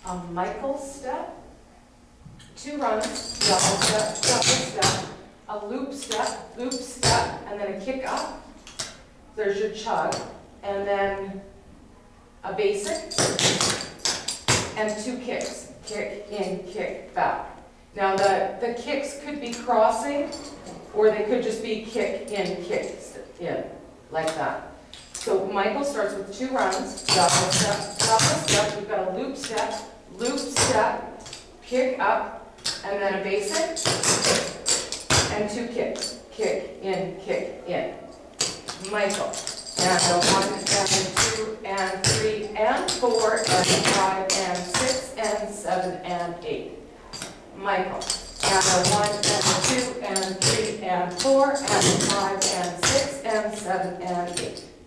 a Michael step, 2 runs, double step, a loop step, and then a kick up. There's your chug, and then a basic, and 2 kicks, kick in, kick back. Now the kicks could be crossing, or they could just be kick in, like that. So Michael starts with 2 runs, double step, we've got a loop step, kick up, and then a basic, and 2 kicks, kick in. Michael, and a 1, and 2, and 3, and 4, and 5, and 6, and 7, and 8. Michael, and a 1, and 2, and 3, and 4, and 5, and 6, and 7, and 8.